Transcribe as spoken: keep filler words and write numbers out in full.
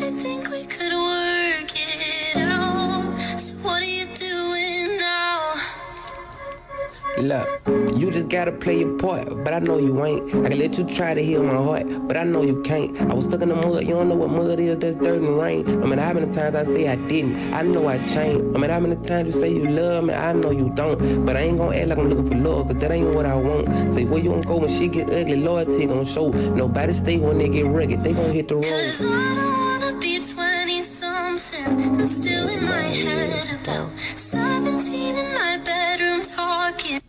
really think we could work it out. So what are you doing now? Look, you just gotta play your part, but I know you ain't. I can let you try to heal my heart, but I know you can't. I was stuck in the mud, you don't know what mud is, that's dirt and rain. No matter how many times I say I didn't, I know I changed. No matter how many times you say you love me, I know you don't. But I ain't gonna act like I'm looking for love, cause that ain't what I want. Say where you gonna go when shit get ugly, loyalty gon' show. Nobody stay when they get rugged, they gon' hit the road. Cause I don't wanna be twenty-something and still in my head about seventeen in my bedroom talking.